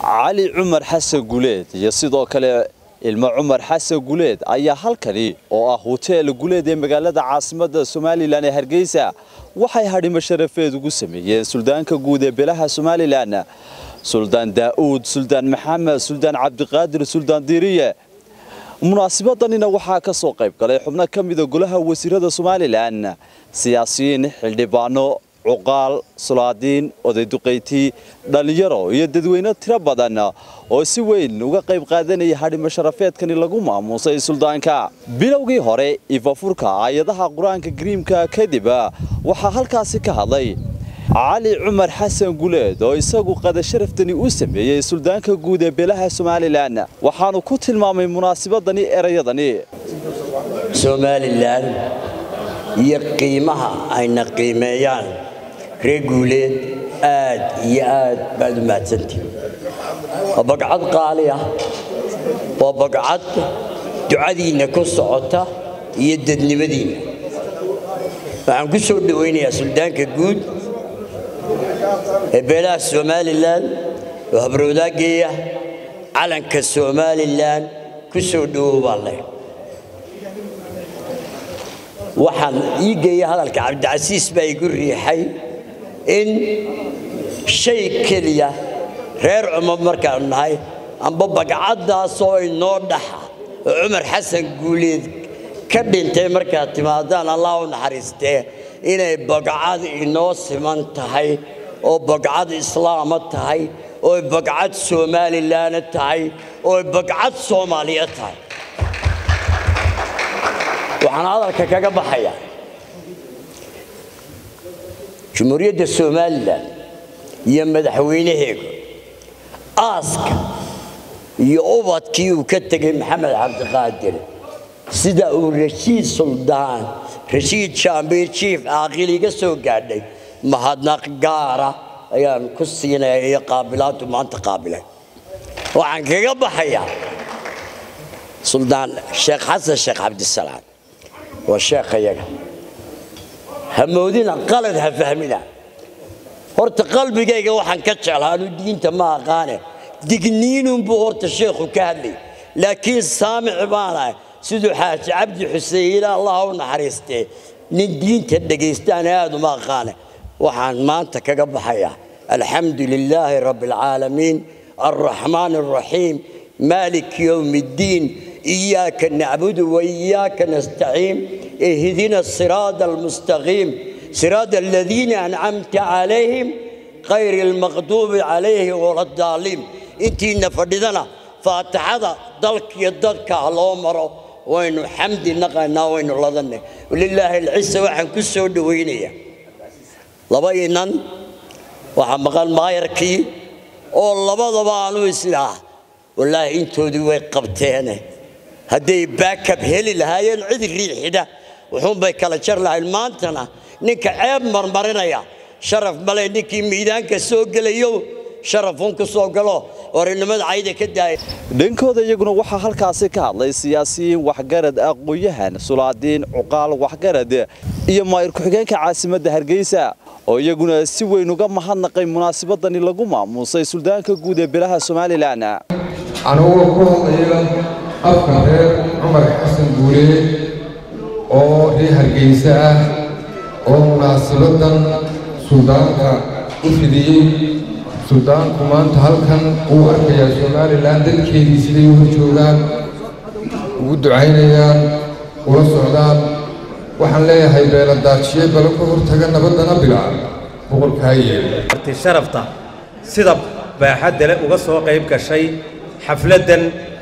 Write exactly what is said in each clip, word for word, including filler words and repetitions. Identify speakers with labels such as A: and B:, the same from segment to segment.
A: علي عمر حسن قوليد يصيدو كلا ilmo Cumar Xasan Guuleed ayaa halkani oo ah hotel Guuleed ee magaalada caasimadda Soomaaliland ee Hargeysa waxay hadhimo sharafeed ugu sameeyeen suldaanka guud ee beelaha Soomaaliland Suldaan Daawud Suldaan Maxamed Suldaan Cabdiqaadir Suldaan Diiriye munaasabadana waxaa ka soo qayb galay xubno kamid ah golaha wasiirada Soomaaliland siyaasiyiin xildhibaano عقال صلادين ودقيتي دليرو يددوينة تربضنا وسوين وقيب قادني هذه مشرفات كان لقوما موسى سلطان كا بلوجي هراء يفوركا عيدها قرآن كريم كا كذبة وحال كاسك هذي علي عمر حسن قوليد ويساقو قد شرفتني أسمي سلطان كجود بلها سومالي لنا وحانو كتل ما من مناسبة دني أريضني
B: سومالي لنا يقيمها أين قيميان رجولين آد ياد بعد ما تنتهي وبقعد قالية وبقعد تعدينا كصعوته يدني مدينة فعن كسر دويني يا سلطان كجود بلا الصوماليلاند وهبروداقية علن كالصوماليلاند كسر دو بالله وحن يجي هذا الكعب عسيس بيقول ريحي إن شيء كلية غير عمر مركان هاي أم ببقعدها صوي نور دحى عمر حسن قوليد كبين تمر كاتمادان الله ونحرسته إن بقعد إنوس من تهاي أو بقعد إسلام تهاي أو بقعد سومالي لان تهاي أو بقعد صومالية تهاي وعن هذا كجا بحياة جمهورية الصومال يمد حوينه هيك أسك يوبط كيو كتجي محمد عبد القادر سيدا ورشيد سلطان رشيد شامبير شيف عاقلي قصو قاعد ما هاد نقارة يعني كسينا هي قابلات وما أنت قابلة وعن كجا بحياة سلطان الشيخ حسن الشيخ عبد السلام والشيخ يجا همودين قلدها فهمنا هرت قلبي جاي وحن كتشل هذا الدين تما قانه دقنين بورت الشيخ وكهلي لكن سامع بانا سيدو حاج عبد حسين الله ونحرسته ندين تدقيستان هذا ما قانه وحن ما انت كقبحيا الحمد لله رب العالمين الرحمن الرحيم مالك يوم الدين إياك نعبد وإياك نستعين اهدنا الصراط المستقيم صراط الذين أنعمت عليهم غير المغضوب عليهم ولا الضالين انتي نفردنا فاتحة ضلك يدك على عمره وين حمد نقنا وين لذنه ولله العزة وحن كسر دوينية لبينا وحن قال ما يركي والله بضبانو إسلام والله انتو دوي قبتينه هدي باكب هلي لهاين عيد الريح ده وحوم بيكلا شر لها المانتنا نك عيب مرمرنا يا شرف ملاي نكي ميدان كسوق ليو شرفون كسوق له ورنمد عيد كده
A: دينكودا يجون وحى هالكاسي كهذا سياسيين وحجرد أقوياء سلادين عقال وحجرد إيما يركحين كعاصمة هرجيسة oo iyaguna si weyn uga mahadnaqay munaasabaddan lagu maamusay suldaanka guud ee beelaha Soomaaliland
C: anoo ku hadlayay afka reer Cumar Xasan Guuleed oo reer Hargeysa ah oo munaasabaddan suldaanka u fidiyay suldaanku maanta halkan uu arkaya Soomaaliland dadkeedii sidii u joogaan ugu ducaynayaan ula socdaan waxaan leeyahay beeladaajiye bal ku hortaga nabadana bilaa boqolkaaye
D: arti sharafta sida baaxad leh uga soo qayb gashay xafladan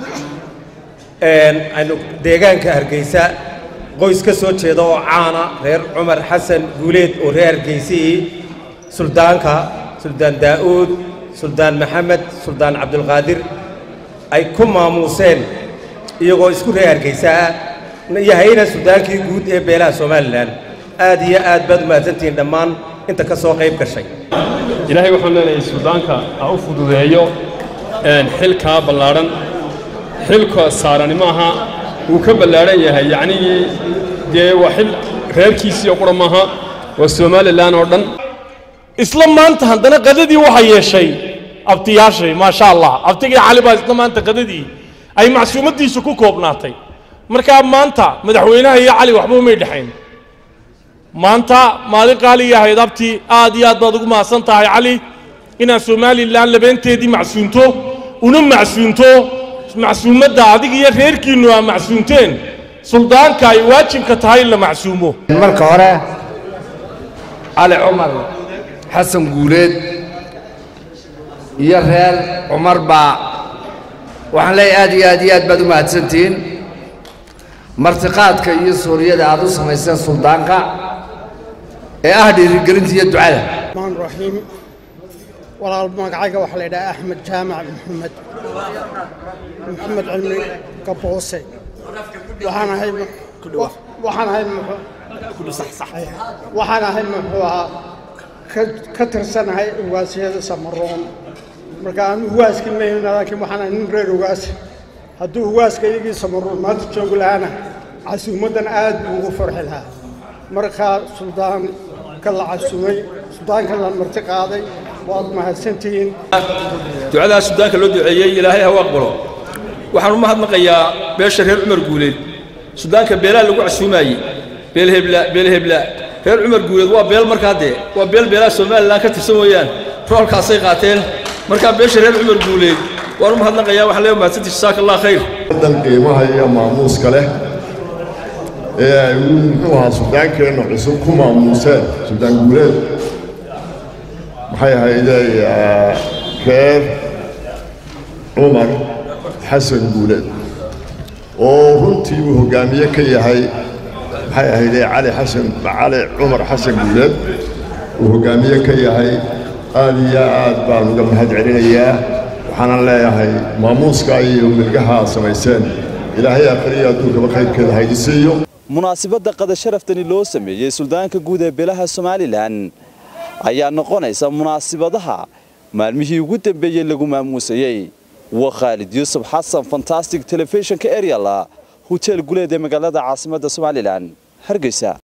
D: een aynu deegaanka Hargeysa qoys ka soo jeeda oo caana reer Cumar Xasan Guuleed oo reer Hargeysa suldaanka Suldaan Daawud Suldaan Maxamed Suldaan Cabdiqaadir ay ku maamuseen iyagoo isku reer Hargeysa يهينا السودان كي جود بلا سوماليلاند آدية آد بد ما تنتين دمان أنت كسوق قريب كشيء.
E: إلهي وحنا السودان كا أوفد ذهيو إن حلك بلارن حلك صارني معها وكبلارن يهي يعني جي وحل غير كيسي أقرأ معها والسوماليلاند أردن إسلام ما أنت عندنا قددي وحي شيء
F: abtiyaashay ma sha Allah abtigii cali baa isna maanta qadadii ay macsuumadiisu ku koobnaatay marka maanta madaxweynaha iyo cali waxba ma dhaxayn maanta maalin qaali yahay abti aad iyo aad baad ugu maasan tahay cali ina Soomaaliland labeenteedii macsuunto una macsuunto macsuumada adig iyo reerkiinu waa macsuunteen suldaanka ay waajibka tahay la macsuumo
G: marka hore cali cumar xasan guuleed iyo reer cumar baa waxaan leeyahay aad iyo aad iyo aad baad u mahadsantiin martiqaadka iyo suuriyada aad u samayseen suldaanka ee ah dhiirigelinta iyo ducada
H: maan raxiim walaal magacayga waxa la yiraahdaa Axmed Jaamac Maxamed Maxamed Cilmi Kaboose waxaan ahay waxaan ahay waxaan ahay muxuu ka tirsanahay ugaasiyada Samaroon marka aan ugaaska meeyna laakiin waxaan ahay nin reer ugaas hadduu ugaaska iyagii Samaroon maanta joogo laana casuumadan aad ugu farxi lahaa marka suldaan kala casuumay suldaan kala marti qaaday waad mahadsantihiin
I: ducada suudaanka loo duceeyay ilaahay ha aqbalo waxaan u mahadnaqayaa beesha reer Cumar Guuleed suudaanka beelaa lagu casuumayay beel hebla beel hebla reer Cumar Guuleed waa beel markaa de waa beel beelaa Soomaaliland ka tirsan weeyaan roolkaas ay qaateen marka beesha reer Cumar Guuleed waan u mahadnaqayaa waxa leeyahay mahadsantihiin jazakallahu khayr
J: dan qiimaha iyo maamuuska leh ee ay muxuu ahaa suudaankeena cusub ku maamuuseen suudaan Guuleed maxay ahaydee reer Cumar xasan Guuleed oo runtii uu hogaamiye ka yahay maxay ahaydee cali xasan cali Cumar xasan Guuleed uu hogaamiye ka yahay aad iyo aad baan uga mahad celinayaa waxaan leeyahay maamuuska iyo milgaha samayseen ilaahay aakhiriya adduunka khayrkeeda haydiisiyo
A: munaasabada qada sharaftani loo sameeyay suldaanka guud ee beelaha Soomaaliland ayaa noqonaysa munaasabadaha maalmihii ugu dambeeyay lagu maamuusayay wa Khalid Yusuf Xasan Fantastic Television ka Ariala Hotel Guleed ee magaalada caasimadda Soomaaliland Hargeysa.